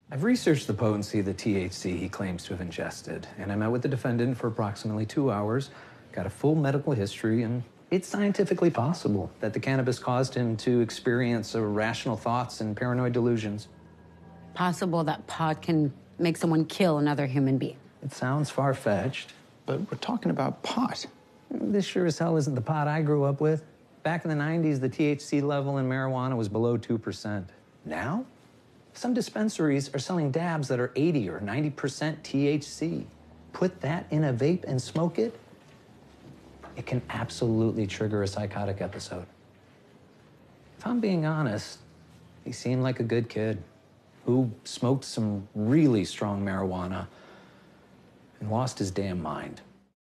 I've researched the potency of the THC he claims to have ingested, and I met with the defendant for approximately 2 hours, got a full medical history, and it's scientifically possible that the cannabis caused him to experience irrational thoughts and paranoid delusions. Possible that pot can make someone kill another human being. It sounds far-fetched. But we're talking about pot. This sure as hell isn't the pot I grew up with. Back in the 90s, the THC level in marijuana was below 2%. Now, some dispensaries are selling dabs that are 80 or 90% THC. Put that in a vape and smoke it, it can absolutely trigger a psychotic episode. If I'm being honest, he seemed like a good kid who smoked some really strong marijuana and lost his damn mind.